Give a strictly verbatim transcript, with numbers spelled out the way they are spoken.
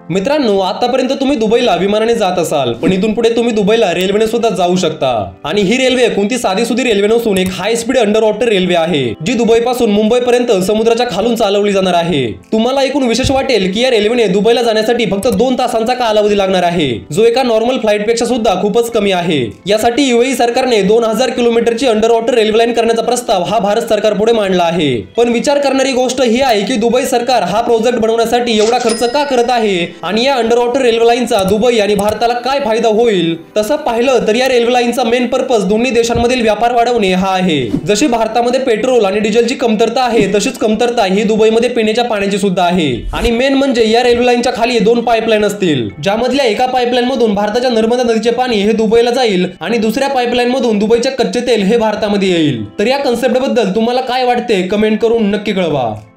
मित्रांनो, आतापर्यंत तुम्ही दुबईला विमानाने जात असाल, पण इथून पुढे तुम्ही दुबईला रेल्वेने सुद्धा जाऊ शकता। आणि ही रेल्वे कोणती साधी सुधी रेल्वे नसून एक high speed under water railway आहे, जी दुबई पासून मुंबई पर्यंत समुद्राच्या खालून चालवली जाणार आहे। तुम्हाला ऐकून विशेष वाटेल की या रेल्वेने दुबईला जाण्यासाठी फक्त दोन तासांचा कालावधी लागणार आहे, जो एका नॉर्मल फ्लाइट पेक्षा सुद्धा खूपच कमी आहे। यासाठी यूएई सरकारने दोन हजार किलोमीटरची अंडर वॉटर रेल्वे लाईन करण्याचा प्रस्ताव हा भारत सरकार पुढे मांडला आहे। पण विचार करणारी गोष्ट ही आहे की दुबई सरकार हा प्रोजेक्ट बनवण्यासाठी एवढा खर्च का करत आहे आणि या अंडर वॉटर रेल्वे लाईनचा दुबई आणि भारताला काय फायदा होईल। तसं पाहिलं तर या रेल्वे लाईनचा मेन पर्पज दोन्ही देशांमधील व्यापार वाढवणे हा आहे। जशी भारतामध्ये पेट्रोल आणि डिझेलची कमतरता आहे, तशीच कमतरता ही दुबईमध्ये पिण्याच्या पाण्याची सुद्धा आहे। आणि मेन म्हणजे या रेल्वे लाईनच्या खाली दोन पाईपलाईन असतील, ज्यामधल्या एका पाईपलाईन मधून भारताच्या नर्मदा नदीचे पाणी हे दुबईला जाईल आणि दुसऱ्या पाईपलाईन मधून दुबईचे कच्चे तेल हे भारतामध्ये येईल। तर या कन्सेप्ट बद्दल तुम्हाला काय वाटते कमेंट करून नक्की कळवा।